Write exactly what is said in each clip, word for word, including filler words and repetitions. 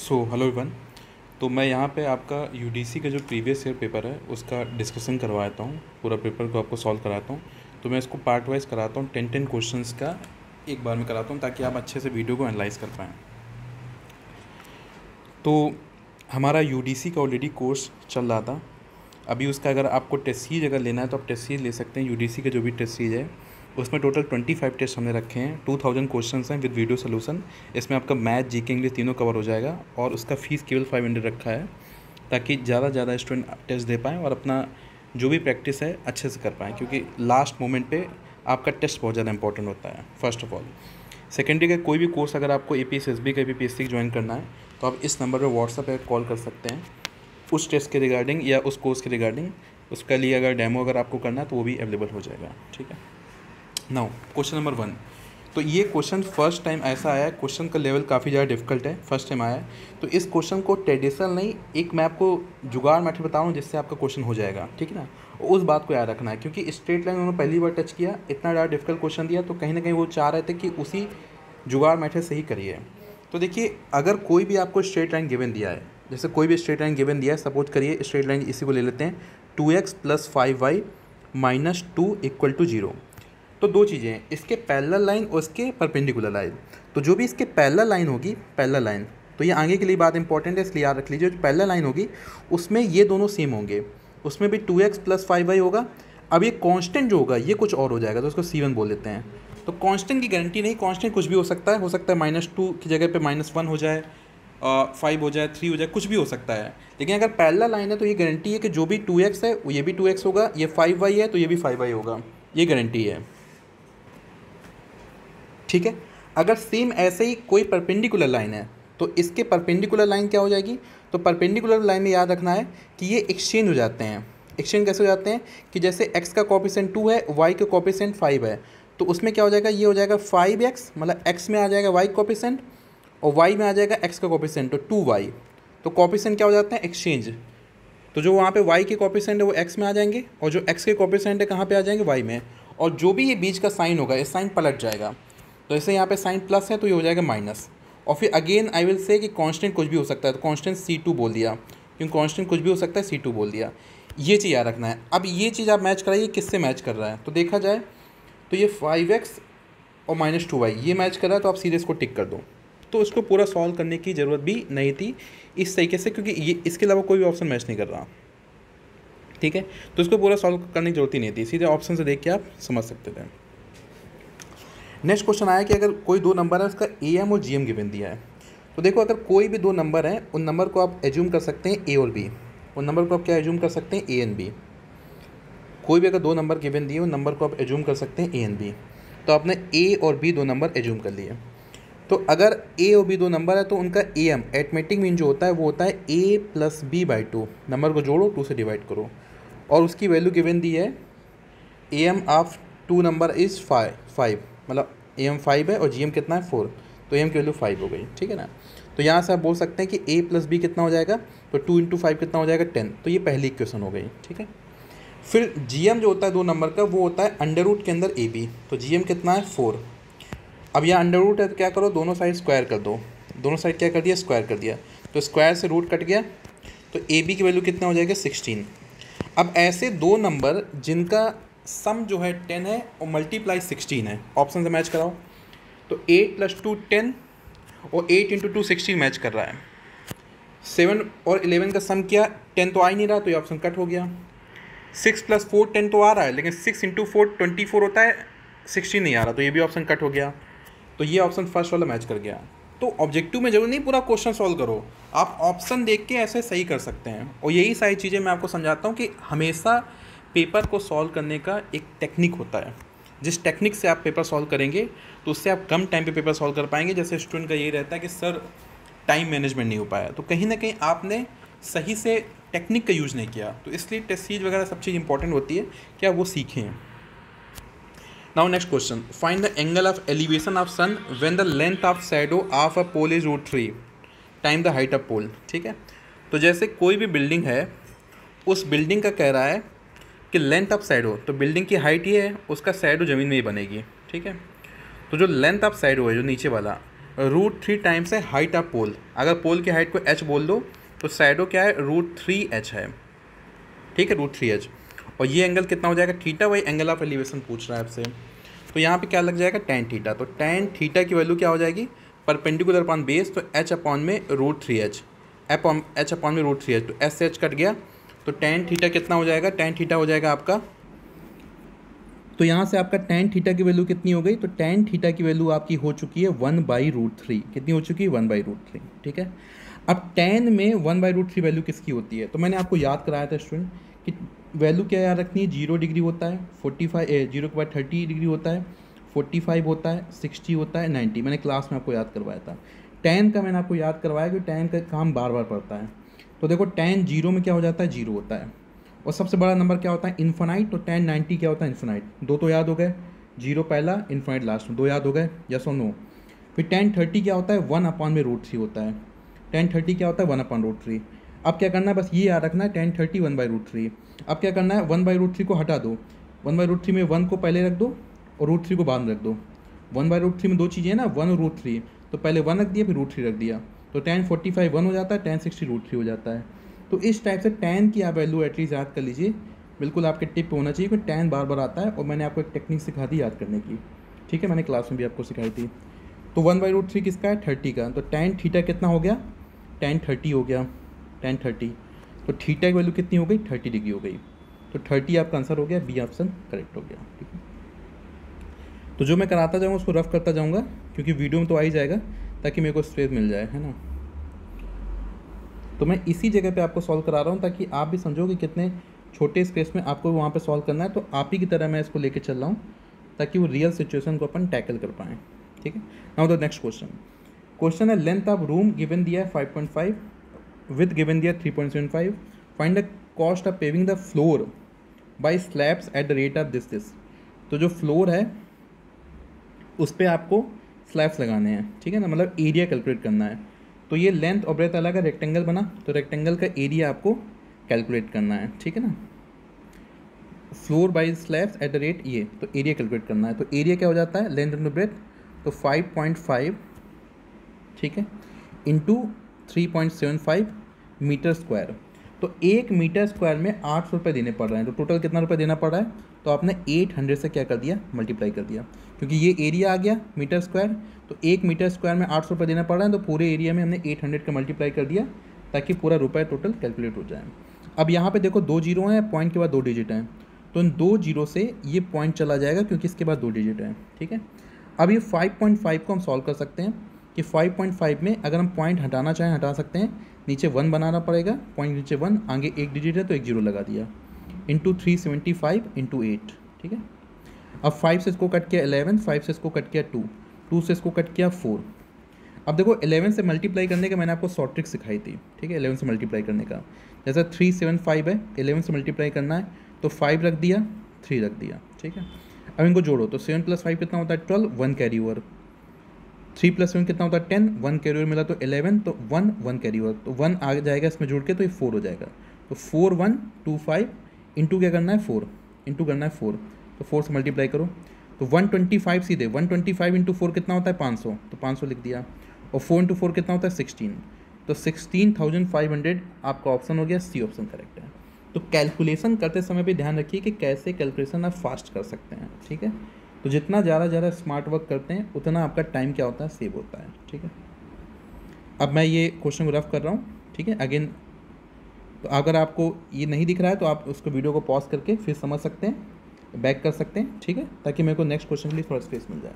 So hello everyone. तो मैं यहाँ पे आपका यूडीसी का जो प्रीवियस ईयर पेपर है उसका डिस्कशन करवाता हूँ, पूरा पेपर को आपको सॉल्व कराता हूँ। तो मैं इसको पार्ट वाइज कराता हूँ, टेन टेन क्वेश्चंस का एक बार में कराता हूँ ताकि आप अच्छे से वीडियो को एनालाइज कर पाएँ। तो हमारा यूडीसी का ऑलरेडी कोर्स चल रहा था। अभी उसका अगर आपको टेस्ट सीरीज अगर लेना है तो आप टेस्ट सीरीज ले सकते हैं। यूडीसी का जो भी टेस्ट सीरीज है उसमें टोटल ट्वेंटी फाइव टेस्ट हमने रखे हैं, टू थाउजेंड क्वेश्चन हैं विद वीडियो सोल्यूशन। इसमें आपका मैथ, जीके, इंग्लिश तीनों कवर हो जाएगा और उसका फ़ीस केवल फाइव हंड्रेड रखा है ताकि ज़्यादा ज़्यादा स्टूडेंट टेस्ट दे पाएँ और अपना जो भी प्रैक्टिस है अच्छे से कर पाएँ, क्योंकि लास्ट मोमेंट पे आपका टेस्ट बहुत ज़्यादा इंपॉर्टेंट होता है फर्स्ट ऑफ ऑल। सेकेंडरी का कोई भी कोर्स अगर आपको A P S S B का A P S C join करना है तो आप इस नंबर पर व्हाट्सएप पर कॉल कर सकते हैं उस टेस्ट के रिगार्डिंग या उस कोर्स के रिगार्डिंग। उसका लिए अगर डेमो अगर आपको करना है तो वो भी अवेलेबल हो जाएगा। ठीक है, नाउ क्वेश्चन नंबर वन। तो ये क्वेश्चन फर्स्ट टाइम ऐसा आया है, क्वेश्चन का लेवल काफ़ी ज़्यादा डिफिकल्ट है, फर्स्ट टाइम आया है। तो इस क्वेश्चन को ट्रेडिशनल नहीं, एक मैं आपको जुगाड़ मैथड बता रहा हूँ जिससे आपका क्वेश्चन हो जाएगा। ठीक है ना, उस बात को याद रखना है क्योंकि स्ट्रेट लाइन उन्होंने पहली बार टच किया, इतना ज़्यादा डिफिकल्ट क्वेश्चन दिया तो कहीं ना कहीं वो चाह रहे थे कि उसी जुगाड़ मैथड से ही करिए। तो देखिए, अगर कोई भी आपको स्ट्रेट लाइन गिवन दिया है, जैसे कोई भी स्ट्रेट लाइन गिवन दिया है, सपोज करिए स्ट्रेट लाइन इसी को ले लेते हैं, two x plus five y minus two equal to zero. तो दो चीज़ें हैं, इसके पैरेलल लाइन और इसके परपेंडिकुलर लाइन। तो जो भी इसके पैरेलल लाइन होगी, पैरेलल लाइन, तो ये आगे के लिए बात इंपॉर्टेंट है इसलिए याद रख लीजिए। जो पैरेलल लाइन होगी उसमें ये दोनों सेम होंगे, उसमें भी two x plus five y होगा। अब ये कांस्टेंट जो होगा ये कुछ और हो जाएगा तो उसको सी वन बोल देते हैं। तो कांस्टेंट की गारंटी नहीं, कांस्टेंट कुछ भी हो सकता है, हो सकता है माइनस टू की जगह पे माइनस वन हो जाए, फाइव हो जाए, थ्री हो जाए, कुछ भी हो सकता है। लेकिन अगर पैरेलल लाइन है तो ये गारंटी है कि जो भी टू एक्स है ये भी टू एक्स होगा, ये फाइव वाई है तो ये भी फाइव वाई होगा, ये गारंटी है। ठीक है, अगर सेम ऐसे ही कोई परपेंडिकुलर लाइन है तो इसके परपेंडिकुलर लाइन क्या हो जाएगी, तो परपेंडिकुलर लाइन में याद रखना है कि ये एक्सचेंज हो जाते हैं। एक्सचेंज कैसे हो जाते हैं कि जैसे x का कॉफिशिएंट टू है, y का कॉफिशिएंट फाइव है, तो उसमें क्या हो जाएगा, ये हो जाएगा फाइव एक्स, मतलब x में आ जाएगा y कॉफिशिएंट और y में आ जाएगा x का कॉफिशिएंट, तो टू वाई। तो कॉफिशिएंट क्या हो जाते हैं, एक्सचेंज। तो जो वहाँ पे y के कॉफिशिएंट है वो x में आ जाएंगे और जो x के कॉफिशिएंट है कहाँ पे आ जाएंगे, y में। और जो भी ये बीच का साइन होगा, ये साइन पलट जाएगा। तो जैसे यहाँ पे साइन प्लस है तो ये हो जाएगा माइनस। और फिर अगेन आई विल से कि कांस्टेंट कुछ भी हो सकता है, तो कांस्टेंट सी टू बोल दिया, क्योंकि कांस्टेंट कुछ भी हो सकता है, सी टू बोल दिया। ये चीज़ याद रखना है। अब ये चीज़ आप मैच कराइए किससे मैच कर रहा है, तो देखा जाए तो ये फाइव एक्स और माइनस टू वाई ये मैच कर रहा है, तो आप सीधे इसको टिक कर दो। तो इसको पूरा सॉल्व करने की ज़रूरत भी नहीं थी इस तरीके से, क्योंकि ये इसके अलावा कोई भी ऑप्शन मैच नहीं कर रहा। ठीक है, तो इसको पूरा सॉल्व करने की जरूरत ही नहीं थी, सीधे ऑप्शन से देख के आप समझ सकते थे। नेक्स्ट क्वेश्चन आया कि अगर कोई दो नंबर है उसका ए एम और जी एम गिवन दिया है। तो देखो, अगर कोई भी दो नंबर हैं उन नंबर को आप एज्यूम कर सकते हैं ए और बी, उन नंबर को आप क्या एज्यूम कर सकते हैं, ए एंड बी। कोई भी अगर दो नंबर गिवन दिए उन नंबर को आप एज्यूम कर सकते हैं ए एंड बी। तो आपने ए और बी दो नंबर एज्यूम कर लिए। तो अगर ए और बी दो नंबर है तो उनका ए एम एटमेटिक मीन जो होता है वो होता है A plus B by two. Number को जोड़ो, टू से डिवाइड करो और उसकी वैल्यू गिवन दी है A M of two number is five five मतलब ए एम फाइव है और जी एम कितना है, फोर, तो ए एम की वैल्यू फाइव हो गई। ठीक है ना, तो यहाँ से आप बोल सकते हैं कि ए प्लस बी कितना हो जाएगा, तो टू इंटू फाइव कितना हो जाएगा, टेन। तो ये पहली इक्वेशन हो गई। ठीक है, फिर जी एम जो होता है दो नंबर का वो होता है अंडर रूट के अंदर ए बी, तो जी एम कितना है, फोर। अब यहाँ अंडर रूट है तो क्या करो, दोनों साइड स्क्वायर कर दो, दोनों साइड क्या कर दिया, स्क्वायर कर दिया, तो स्क्वायर से रूट कट गया, तो ए बी की वैल्यू कितना हो जाएगा, सिक्सटीन। अब ऐसे दो नंबर जिनका सम जो है टेन है और मल्टीप्लाई सिक्सटीन है, ऑप्शन से मैच कराओ। तो एट प्लस टू टेन और eight into two sixteen match कर रहा है। सेवन और इलेवन का सम किया, टेन तो आ ही नहीं रहा तो ये ऑप्शन कट हो गया। सिक्स प्लस फोर टेन तो आ रहा है, लेकिन six into four twenty four होता है, सिक्सटीन नहीं आ रहा, तो ये भी ऑप्शन कट हो गया। तो ये ऑप्शन फर्स्ट वाला मैच कर गया। तो ऑब्जेक्टिव में जरूर नहीं पूरा क्वेश्चन सॉल्व करो, आप ऑप्शन देख के ऐसे सही कर सकते हैं। और यही सारी चीज़ें मैं आपको समझाता हूँ कि हमेशा पेपर को सॉल्व करने का एक टेक्निक होता है। जिस टेक्निक से आप पेपर सॉल्व करेंगे तो उससे आप कम टाइम पे पेपर सॉल्व कर पाएंगे। जैसे स्टूडेंट का यही रहता है कि सर टाइम मैनेजमेंट नहीं हो पाया, तो कहीं ना कहीं आपने सही से टेक्निक का यूज़ नहीं किया, तो इसलिए टेस्ट सीरीज वगैरह सब चीज़ इंपॉर्टेंट होती है कि आप वो सीखें। Now next question, find the angle of elevation of sun when the length of shadow of a pole is root three time the height of pole. ठीक है, तो जैसे कोई भी बिल्डिंग है, उस बिल्डिंग का कह रहा है कि लेंथ ऑफ शैडो, तो बिल्डिंग की हाइट ये है, उसका शैडो ज़मीन में ही बनेगी। ठीक है, तो जो लेंथ ऑफ शैडो है जो नीचे वाला, रूट थ्री टाइम्स है हाइट ऑफ पोल। अगर पोल की हाइट को एच बोल दो तो शैडो क्या है, रूट थ्री एच है, ठीक है, रूट थ्री एच। और ये एंगल कितना हो जाएगा, थीटा, वही एंगल ऑफ एलिवेशन पूछ रहा है आपसे। तो यहाँ पे क्या लग जाएगा, टेन थीटा। तो टेन थीटा की वैल्यू क्या हो जाएगी, परपेंडिकुलर अपॉन बेस, तो एच अपॉन में root three H, upon H upon में रूट थ्री एच, तो एच से एच कट गया, तो टेन थीटा कितना हो जाएगा, टेन थीटा हो जाएगा आपका, तो यहाँ से आपका टेन थीटा की वैल्यू कितनी हो गई, तो टेन थीटा की वैल्यू आपकी हो चुकी है वन बाई रूट थ्री। कितनी हो चुकी है, वन बाई रूट थ्री, ठीक है। अब टेन में one by root three value किसकी होती है, तो मैंने आपको याद कराया था स्टूडेंट कि वैल्यू क्या याद रखनी है, जीरो डिग्री होता है, फोर्टी फाइव जीरो के बाद थर्टी डिग्री होता है, फोर्टी फाइव होता है, सिक्सटी होता है, नाइन्टी। मैंने क्लास में आपको याद करवाया था। टेन का मैंने आपको याद करवाया कि टेन का काम बार बार पड़ता है। तो देखो टेन जीरो में क्या हो जाता है, जीरो होता है, और सबसे बड़ा नंबर क्या होता है, इन्फिनाइट। तो टेन नाइन्टी क्या होता है, इन्फिनाइट। दो तो याद हो गए, जीरो पहला, इन्फिनाइट लास्ट में, दो याद हो गए, यस और नो। फिर टेन थर्टी क्या होता है, वन अपॉन में रूट थ्री होता है। टेन थर्टी क्या होता है, वन अपॉन रूट थ्री। अब क्या करना है, बस ये याद रखना है, tan thirty one by root three. अब क्या करना है, वन बाई रूट थ्री को हटा दो, वन बाई रूट थ्री में वन को पहले रख दो और रूट थ्री को बाद में रख दो। वन बाई रूट थ्री में दो चीज़ें हैं ना, वन और रूट थ्री, तो पहले वन रख दिया फिर रूट थ्री रख दिया, तो टेन फोर्टी फाइव वन हो जाता है, टेन सिक्सटी रूट थ्री हो जाता है। तो इस टाइप से टेन की आप वैल्यू एटलीस्ट याद कर लीजिए, बिल्कुल आपके टिप पे होना चाहिए कि टेन बार बार आता है, और मैंने आपको एक टेक्निक सिखा दी याद करने की, ठीक है, मैंने क्लास में भी आपको सिखाई थी। तो वन बाई रूट थ्री किसका है, थर्टी का, तो टेन थीटा कितना हो गया, टेन थर्टी हो गया, टेन थर्टी। तो थीटा की वैल्यू कितनी हो गई, थर्टी डिग्री हो गई, तो थर्टी आपका आंसर हो गया, बी ऑप्शन करेक्ट हो गया, ठीक है। तो जो मैं कराता जाऊँगा उसको रफ करता जाऊँगा, क्योंकि वीडियो में तो आ ही जाएगा, ताकि मेरे को स्पेस मिल जाए, है ना। तो मैं इसी जगह पे आपको सॉल्व करा रहा हूँ ताकि आप भी समझो कि कितने छोटे स्पेस में आपको वहाँ पे सॉल्व करना है। तो आप ही की तरह मैं इसको लेके चल रहा हूँ ताकि वो रियल सिचुएशन को अपन टैकल कर पाएँ, ठीक है। Now the next question question है, लेंथ ऑफ रूम गिवन दिया है five point five, with given दिया three point seven five, find the cost of paving the floor by slabs at the rate of this this. तो जो floor है उस पर आपको स्लैब्स लगाने हैं, ठीक है ना, मतलब एरिया कैलकुलेट करना है। तो ये लेंथ और ब्रेथ अलग है, रेक्टेंगल बना, तो रेक्टेंगल का एरिया आपको कैलकुलेट करना है, ठीक है ना। Floor by slabs at the rate ये, तो एरिया कैलकुलेट करना है। तो एरिया क्या हो जाता है, लेंथ इंटू ब्रेथ, तो फाइव पॉइंट फाइव, ठीक है, into three point seven five metre square. तो एक मीटर स्क्वायर में आठ सौ रुपये देने पड़ रहे हैं, तो टोटल कितना रुपये देना पड़ रहा है, तो आपने एट हंड्रेड से क्या कर दिया, मल्टीप्लाई कर दिया, क्योंकि ये एरिया आ गया मीटर स्क्वायर, तो एक मीटर स्क्वायर में आठ सौ रुपये देना पड़ रहा है, तो पूरे एरिया में हमने एट हंड्रेड का मल्टीप्लाई कर दिया ताकि पूरा रुपये टोटल कैलकुलेट हो जाए। अब यहाँ पे देखो दो जीरो हैं, पॉइंट के बाद दो डिजिट हैं, तो इन दो जीरो से ये पॉइंट चला जाएगा क्योंकि इसके बाद दो डिजिट हैं, ठीक है। अब ये फाइव पॉइंट फाइव को हम सॉल्व कर सकते हैं कि फाइव पॉइंट फाइव में अगर हम पॉइंट हटाना चाहें हटा सकते हैं, नीचे वन बनाना पड़ेगा, पॉइंट नीचे वन, आगे एक डिजिट है तो एक जीरो लगा दिया, into three seventy five into eight, ठीक है। अब फाइव से इसको कट किया इलेवन, फाइव से इसको कट किया टू, टू से इसको कट किया फोर। अब देखो इलेवन से मल्टीप्लाई करने का मैंने आपको शॉर्ट ट्रिक सिखाई थी, ठीक है, इलेवन से मल्टीप्लाई करने का, जैसा थ्री सेवन फाइव है, इलेवन से मल्टीप्लाई करना है तो फाइव रख दिया, थ्री रख दिया, ठीक है। अब इनको जोड़ो तो सेवन प्लस फाइव कितना होता है, twelve, one carry over, three plus seven कितना होता है, टेन, वन कैरी ओवर मिला तो इलेवन, तो वन वन कैरी ओवर, तो वन आ जाएगा इसमें जुड़ के, तो ये फोर हो जाएगा, तो four one two five into क्या करना है, फोर इंटू करना है फोर, तो फोर से मल्टीप्लाई करो तो वन ट्वेंटी फाइव सीधे, one twenty five into four कितना होता है, पाँच सौ, तो पाँच सौ लिख दिया, और फोर इंटू फोर कितना होता है, सिक्सटीन, तो सिक्सटीन थाउजेंड फाइव हंड्रेड आपका ऑप्शन हो गया, सी ऑप्शन करेक्ट है। तो कैलकुलेशन करते समय भी ध्यान रखिए कि कैसे कैलकुलेशन आप फास्ट कर सकते हैं, ठीक है। तो जितना ज़्यादा ज़्यादा स्मार्ट वर्क करते हैं उतना आपका टाइम क्या होता है, सेव होता है, ठीक है। अब मैं ये क्वेश्चन को रफ कर रहा हूँ, ठीक है, अगेन। तो अगर आपको ये नहीं दिख रहा है तो आप उसको वीडियो को पॉज करके फिर समझ सकते हैं, बैक कर सकते हैं, ठीक है, ताकि मेरे को नेक्स्ट क्वेश्चन के लिए थोड़ा स्पेस मिल जाए।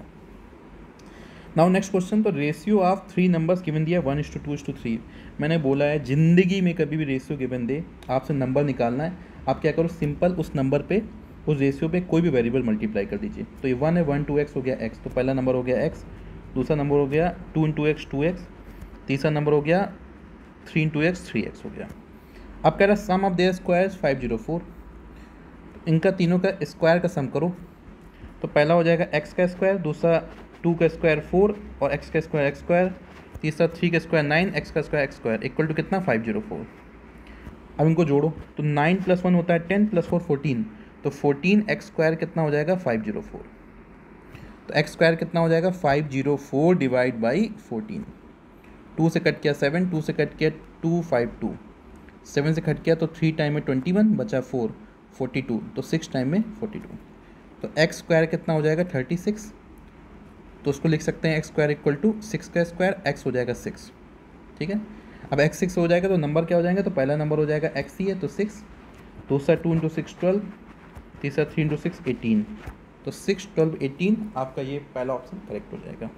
नाउ नेक्स्ट क्वेश्चन, तो ratio of three numbers given दिया one is to two is to three. मैंने बोला है ज़िंदगी में कभी भी रेशियो गिवन दे, आपसे नंबर निकालना है, आप क्या करो, सिंपल उस नंबर पे, उस रेशियो पे कोई भी वेरिएबल मल्टीप्लाई कर दीजिए। तो ये वन है, वन टू एक्स हो गया एक्स, तो पहला नंबर हो गया एक्स, दूसरा नंबर हो गया two into x two x, तीसरा नंबर हो गया three into x three x हो गया। अब कह रहा है sum of their squares five zero four, इनका तीनों का स्क्वायर का सम करो, तो पहला हो जाएगा एक्स का स्क्वायर, दूसरा टू का स्क्वायर फोर और एक्स का स्क्वायर एक्स स्क्वायर, तीसरा थ्री का स्क्वायर नाइन, एक्स का square x square, equal to कितना, फाइव जीरो फोर। अब इनको जोड़ो तो नाइन प्लस वन होता है टेन, प्लस फोर फोर्टीन, तो फोर्टीन एक्स स्क्वायर कितना हो जाएगा, फाइव जीरो फोर। तो एक्स स्क्वायर कितना हो जाएगा five zero four divide by fourteen. Two से कट किया सेवन, टू से कट किया टू, फाइव टू, सेवन से कट किया तो थ्री टाइम में ट्वेंटी वन बचा फोर, फोर्टी टू, तो सिक्स टाइम में फोर्टी टू। तो एक्स स्क्वायर कितना हो जाएगा थर्टी सिक्स, तो उसको लिख सकते हैं x square equal to six का स्क्वायर, एक्स हो जाएगा सिक्स। ठीक है, अब एक्स सिक्स हो जाएगा तो नंबर क्या हो जाएंगे, तो पहला नंबर हो जाएगा एक्स ही है तो सिक्स, दूसरा टू इंटू सिक्स ट्वेल्व, तीसरा थ्री इंटू सिक्स एटीन, तो सिक्स ट्वेल्व एटीन आपका ये पहला ऑप्शन करेक्ट हो जाएगा।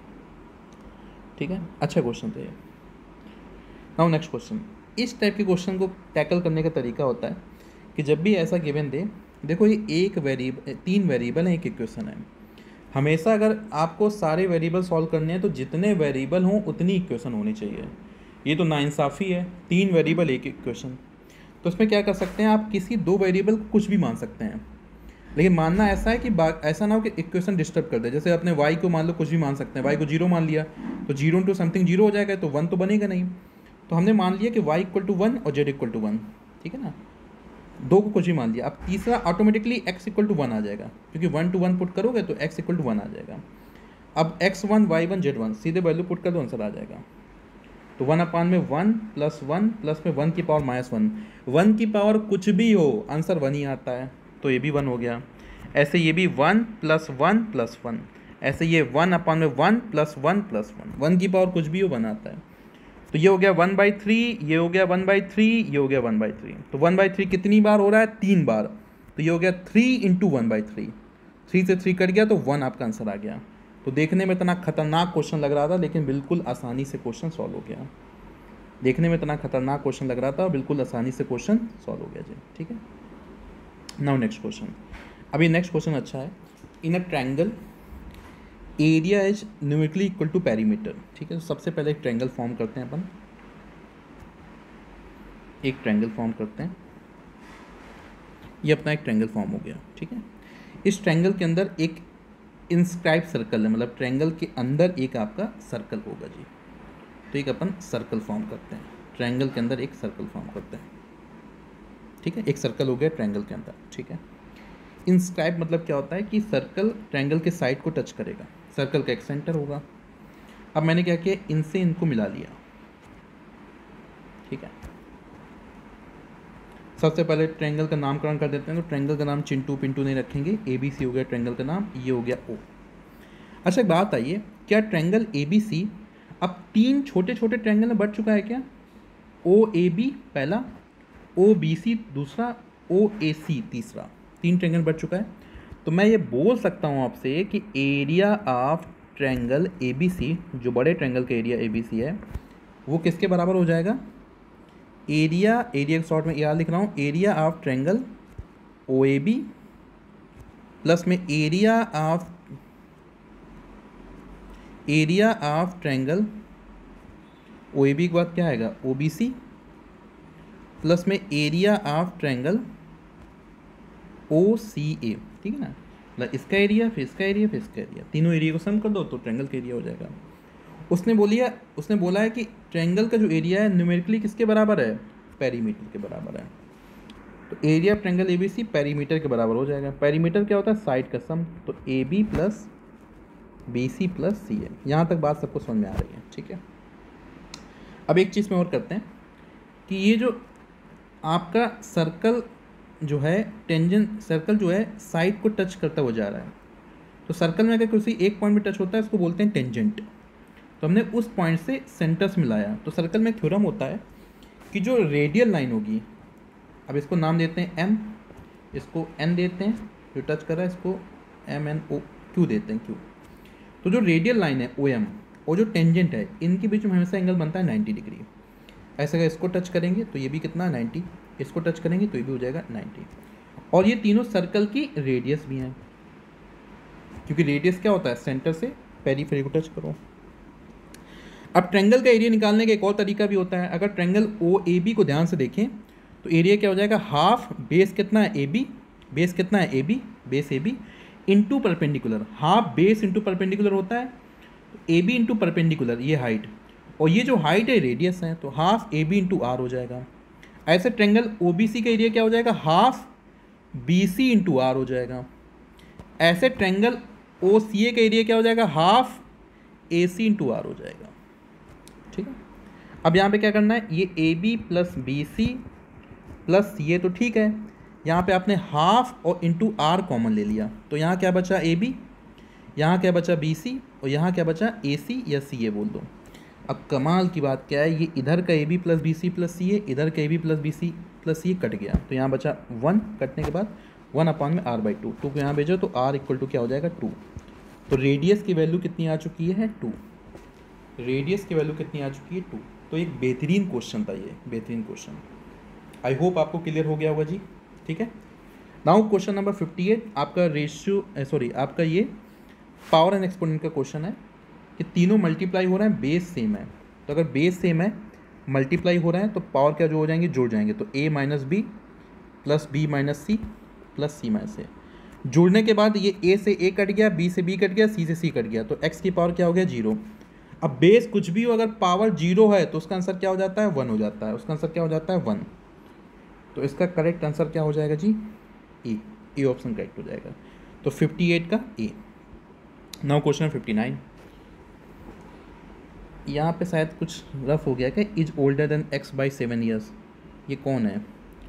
ठीक है, अच्छा क्वेश्चन था ये। Now next question. इस टाइप के क्वेश्चन को टैकल करने का तरीका होता है कि जब भी ऐसा गिवन दे, देखो ये एक वेरिएबल, तीन वेरिएबल है, एक इक्वेशन है। हमेशा अगर आपको सारे वेरिएबल सॉल्व करने हैं तो जितने वेरिएबल हों उतनी इक्वेशन होनी चाहिए। ये तो नाइंसाफ़ी है, तीन वेरिएबल एक इक्वेशन। तो उसमें क्या कर सकते हैं आप, किसी दो वेरिएबल को कुछ भी मान सकते हैं, लेकिन मानना ऐसा है कि ऐसा ना हो कि इक्वेशन डिस्टर्ब कर दे। जैसे अपने y को मान लो कुछ भी मान सकते हैं, y को जीरो मान लिया तो जीरो इंटू समथिंग जीरो हो जाएगा, तो वन तो बनेगा नहीं। तो हमने मान लिया कि y इक्वल टू वन और z इक्वल टू वन, ठीक है ना, दो को कुछ भी मान लिया। अब तीसरा automatically x equal to one आ जाएगा, क्योंकि वन टू वन पुट करोगे तो x इक्वल टू वन आ जाएगा। अब x one, y one, z one सीधे वैल्यू पुट कर दो, आंसर आ जाएगा। तो वन अपान में वन प्लस वन प्लस में वन की पावर माइनस वन, वन की पावर कुछ भी हो आंसर वन ही आता है, तो ये भी वन हो गया। ऐसे ये भी one plus one plus one, ऐसे ये वन अपान में one plus one plus one, one की पावर कुछ भी हो वन आता है। तो ये हो गया वन बाई थ्री, ये हो गया वन बाई थ्री, ये हो गया वन बाई थ्री। तो वन बाई थ्री कितनी बार हो रहा है, तीन बार, तो ये हो गया three into one by three, three से थ्री कट गया तो वन आपका आंसर आ गया। तो देखने में इतना खतरनाक क्वेश्चन लग रहा था, लेकिन बिल्कुल आसानी से क्वेश्चन सॉल्व हो गया। देखने में इतना खतरनाक क्वेश्चन लग रहा था, बिल्कुल आसानी से क्वेश्चन सॉल्व हो गया जी। ठीक है, नाउ नेक्स्ट क्वेश्चन। अभी नेक्स्ट क्वेश्चन अच्छा है। In a triangle area is numerically equal to perimeter. ठीक है, तो सबसे पहले एक ट्रायंगल फॉर्म करते हैं अपन, एक ट्रायंगल फॉर्म करते हैं। ये अपना एक ट्रायंगल फॉर्म हो गया। ठीक है, इस ट्रायंगल के अंदर एक इंस्क्राइब सर्कल है, मतलब ट्रायंगल के अंदर एक आपका सर्कल होगा जी। तो एक अपन सर्कल फॉर्म करते हैं, ट्रायंगल के अंदर एक सर्कल फॉर्म करते हैं। ठीक है, एक सर्कल हो गया ट्रायंगल के अंदर। ठीक है, इंस्क्राइब मतलब क्या होता है कि सर्कल ट्रायंगल के साइड को टच करेगा, सर्कल का एक सेंटर होगा। अब मैंने क्या किया, इनसे इनको मिला लिया। ठीक है, सबसे पहले ट्रायंगल का नामकरण कर देते हैं। तो ट्रायंगल का नाम चिंटू पिंटू नहीं रखेंगे, ए बी सी हो गया ट्रायंगल का नाम, ये हो गया ओ। अच्छा एक बात आइए, क्या ट्रायंगल ए बी सी अब तीन छोटे छोटे ट्रायंगल में बढ़ चुका है क्या? ओ ए बी पहला, ओ बी सी दूसरा, ओ ए सी तीसरा, तीन ट्रायंगल बढ़ चुका है। तो मैं ये बोल सकता हूँ आपसे कि area of triangle A B C, जो बड़े ट्रायंगल का एरिया ए बी सी है, वो किसके बराबर हो जाएगा? एरिया, एरिया शॉर्ट में याद लिख रहा हूँ, area of triangle O A B plus में area of area of triangle O A B के बाद क्या आएगा, ओ बी सी प्लस में area of triangle O C A. ठीक है ना, मतलब इसका एरिया फिर इसका एरिया फिर इसका एरिया, तीनों एरिया को सम कर दो तो ट्रायंगल का एरिया हो जाएगा। उसने बोलिए उसने बोला है कि ट्रायंगल का जो एरिया है न्यूमेरिकली किसके बराबर है? पेरीमीटर के बराबर है। तो area of triangle A B C perimeter के बराबर हो जाएगा। पेरीमीटर क्या होता है? साइड का सम। तो A B plus B C plus C है। यहाँ तक बात सबको समझ में आ रही है? ठीक है, अब एक चीज़ में और करते हैं कि ये जो आपका सर्कल जो है, टेंजेंट सर्कल जो है साइड को टच करता हुआ जा रहा है। तो सर्कल में अगर किसी एक पॉइंट में टच होता है उसको बोलते हैं टेंजेंट। तो हमने उस पॉइंट से सेंटर्स मिलाया। तो सर्कल में एक थ्योरम होता है कि जो रेडियल लाइन होगी, अब इसको नाम देते हैं एम, इसको एन देते हैं, जो टच कर रहा है इसको एम एन ओ क्यू देते हैं, क्यू। तो जो रेडियल लाइन है ओ एम और जो टेंजेंट है, इनके बीच में हमेशा एंगल बनता है नाइन्टी डिग्री। ऐसे अगर इसको टच करेंगे तो ये भी कितना नाइन्टी, इसको टच करेंगे तो ये भी हो जाएगा नाइन्टी। और ये तीनों सर्कल की रेडियस भी हैं, क्योंकि रेडियस क्या होता है? सेंटर से पेरीफेरी को टच करो। अब ट्रायंगल का एरिया निकालने का एक और तरीका भी होता है। अगर ट्रायंगल ओ ए बी को ध्यान से देखें तो एरिया क्या हो जाएगा? हाफ बेस कितना है? ए बी, बेस कितना है? A B, base A B into perpendicular. Half base into perpendicular होता है, तो ए बी इंटू परपेंडिकुलर, ये हाइट, और ये जो हाइट है रेडियस है, तो half A B into R हो जाएगा। ऐसे ट्रायंगल ओ बी सी का एरिया क्या हो जाएगा? Half B C into R हो जाएगा। ऐसे ट्रायंगल ओ सी ए का एरिया क्या हो जाएगा, half A C into R हो जाएगा, ठीक है। अब यहाँ पे क्या करना है, ये A B plus B C plus C A तो ठीक है, यहाँ पे आपने हाफ और इंटू आर कॉमन ले लिया, तो यहाँ क्या बचा ए बी, यहाँ क्या बचा बी सी, और यहाँ क्या बचा ए सी या सी ए बोल दो। अब कमाल की बात क्या है, ये इधर का A B plus B C plus C A, इधर का A B plus B C plus C A cut गया, तो यहाँ बचा वन, कटने के बाद वन अपॉन में आर बाई टू, टू को यहाँ भेजो तो आर इक्वल टू क्या हो जाएगा, टू। तो रेडियस की वैल्यू कितनी आ चुकी है, टू। रेडियस की वैल्यू कितनी आ चुकी है, टू। तो एक बेहतरीन क्वेश्चन था ये, बेहतरीन क्वेश्चन। आई होप आपको क्लियर हो गया होगा जी, ठीक है। Now question number fifty eight आपका रेशियो सॉरी आपका ये पावर एंड एक्सपोनेंट का क्वेश्चन है कि तीनों मल्टीप्लाई हो रहे हैं, बेस सेम है, तो अगर बेस सेम है मल्टीप्लाई हो रहे हैं तो पावर क्या जो हो जाएंगे, जुड़ जाएंगे, तो a minus B plus B minus C plus C minus A. जुड़ने के बाद ये a से a कट गया, b से b कट गया, c से c कट गया, तो x की पावर क्या हो गया, जीरो। अब बेस कुछ भी हो, अगर पावर जीरो है तो उसका आंसर क्या हो जाता है, वन हो जाता है, उसका आंसर क्या हो जाता है, वन। तो इसका करेक्ट आंसर क्या हो जाएगा जी, ए, ए ऑप्शन करेक्ट हो जाएगा। तो फिफ्टी एट का A. Now question fifty nine, यहाँ पे शायद कुछ रफ हो गया क्या, is older than x by seven years, ये कौन है,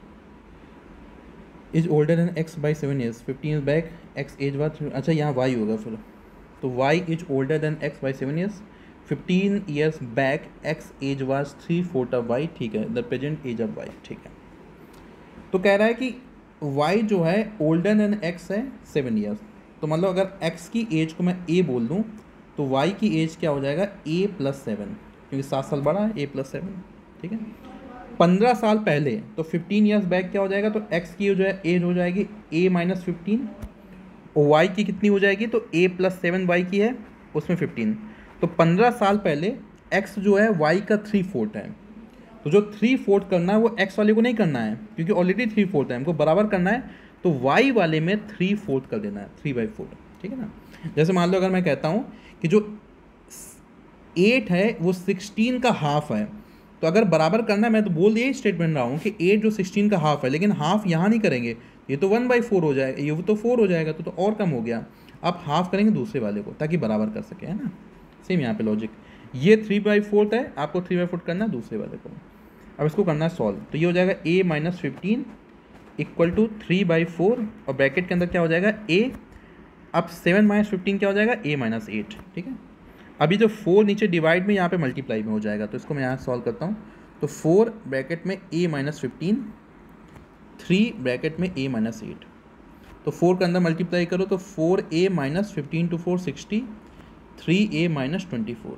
is older than x by seven years, fifteen years back x age was, अच्छा यहाँ वाई होगा फिर, तो y is older than x by seven years, fifteen years back x age was three fourth of y, ठीक है, the present age of y, ठीक है। तो कह रहा है कि वाई जो है ओल्डर देन एक्स है सेवन ईयर्स, तो मतलब अगर एक्स की एज को मैं ए बोल दूँ तो वाई की एज क्या हो जाएगा, ए प्लस सेवन, क्योंकि सात साल बड़ा है, ए प्लस सेवन, ठीक है। पंद्रह साल पहले, तो फिफ्टीन ईयर्स बैक क्या हो जाएगा, तो एक्स की जो है एज हो जाएगी ए माइनस फिफ्टीन, और वाई की कितनी हो जाएगी, तो ए प्लस सेवन वाई की है, उसमें फिफ्टीन, तो पंद्रह साल पहले एक्स जो है वाई का थ्री फोर्थ है, तो जो थ्री फोर्थ करना है वो एक्स वाले को नहीं करना है, क्योंकि ऑलरेडी थ्री फोर्थ है, हमको बराबर करना है, तो वाई वाले में थ्री फोर्थ कर देना है, थ्री बाई फोर्थ, ठीक है ना। जैसे मान लो अगर मैं कहता हूँ कि जो एट है वो सिक्सटीन का हाफ है, तो अगर बराबर करना है, मैं तो बोल दिया स्टेटमेंट रहा हूँ कि एट जो सिक्सटीन का हाफ है, लेकिन हाफ यहाँ नहीं करेंगे, ये तो वन बाई फोर हो जाएगा, ये तो फोर हो जाएगा, तो, तो और कम हो गया, अब हाफ करेंगे दूसरे वाले को ताकि बराबर कर सके, है ना। सेम यहाँ पे लॉजिक, ये थ्री बाई फोर्थ है, आपको थ्री बाई फोर्थ करना है दूसरे वाले को। अब इसको करना है सॉल्व, तो ये हो जाएगा A minus fifteen equal to three by four, और ब्रैकेट के अंदर क्या हो जाएगा ए, अब सेवन माइनस फिफ्टीन क्या हो जाएगा, ए माइनस एट, ठीक है। अभी जो फोर नीचे डिवाइड में, यहाँ पे मल्टीप्लाई में हो जाएगा, तो इसको मैं यहाँ सॉल्व करता हूँ, तो फोर ब्रैकेट में A minus fifteen, three bracket में ए माइनस एट, तो फोर के अंदर मल्टीप्लाई करो तो four A minus fifteen two four sixty, three A minus twenty four,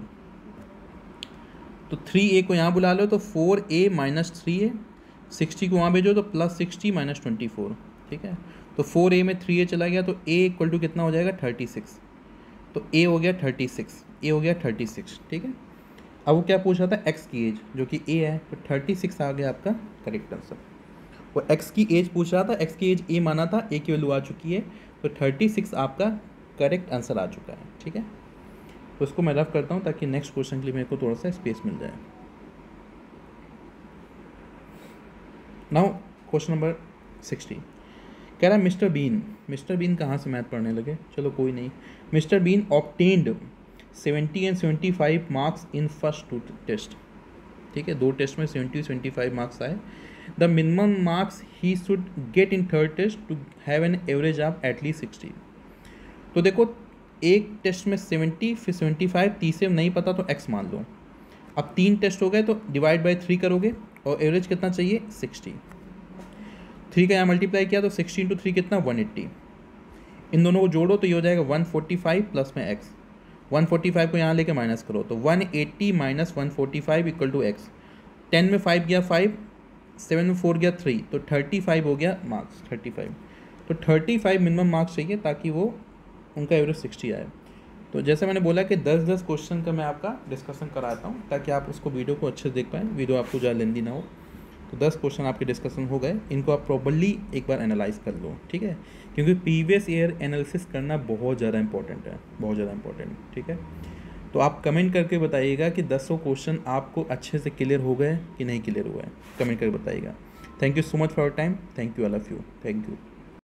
तो थ्री ए को यहाँ बुला लो तो four A minus three A, sixty को वहाँ भेजो तो plus sixty minus twenty four, ठीक है। तो फोर ए में थ्री ए चला गया, तो ए इक्वल टू कितना हो जाएगा, थर्टी सिक्स, तो ए हो गया थर्टी सिक्स, ए हो गया थर्टी सिक्स, ठीक है। अब वो क्या पूछ रहा था, एक्स की एज जो कि ए है, तो थर्टी सिक्स आ गया आपका करेक्ट आंसर। वो एक्स की एज पूछ रहा था, एक्स की एज ए माना था, ए की वैल्यू आ चुकी है, तो थर्टी सिक्स आपका करेक्ट आंसर आ चुका है, ठीक है। तो इसको मैं रफ करता हूँ ताकि नेक्स्ट क्वेश्चन के लिए मेरे को थोड़ा सा स्पेस मिल जाए। नाउ क्वेश्चन नंबर सिक्सटी कह रहा है मिस्टर बीन, मिस्टर बीन कहाँ से मैथ पढ़ने लगे, चलो कोई नहीं। Mr Bean obtained seventy and seventy five marks in first two test, ठीक है, दो टेस्ट में सेवेंटी सेवेंटी फाइव मार्क्स आए। The minimum marks he should get in third test to have an average of at least sixty. तो देखो एक test में seventy, फिर सेवेंटी फाइव, तीसरे में नहीं पता तो एक्स मान लो। अब तीन टेस्ट हो गए तो डिवाइड बाई थ्री करोगे और एवरेज कितना चाहिए, सिक्सटी। थ्री का यहाँ मल्टीप्लाई किया तो सिक्सटी इंटू थ्री कितना, वन एट्टी। इन दोनों को जोड़ो तो ये हो जाएगा वन फोर्टी फाइव प्लस में एक्स, वन फोर्टी फाइव को यहाँ लेके माइनस करो तो one eighty minus one forty five equal to x. Ten में फाइव गया फाइव, सेवन में फोर गया थ्री, तो थर्टी फाइव हो गया मार्क्स, थर्टी फाइव। तो थर्टी फाइव मिनिमम मार्क्स चाहिए ताकि वो उनका एवरेज सिक्सटी आए। तो जैसे मैंने बोला कि दस दस क्वेश्चन का मैं आपका डिस्कशन कराता हूँ ताकि आप उसको वीडियो को अच्छे से देख पाएँ, वीडियो आपको ज़्यादा लेंदी ना हो। तो दस क्वेश्चन आपके डिस्कशन हो गए, इनको आप प्रॉपर्ली एक बार एनालाइज कर लो, ठीक है, क्योंकि प्रीवियस ईयर एनालिसिस करना बहुत ज़्यादा इंपॉर्टेंट है, बहुत ज़्यादा इंपॉर्टेंट, ठीक है। तो आप कमेंट करके बताइएगा कि दसों क्वेश्चन आपको अच्छे से क्लियर हो गए कि नहीं क्लियर हुआ है, कमेंट करके बताइएगा। Thank you so much for your time, thank you all of you, thank you.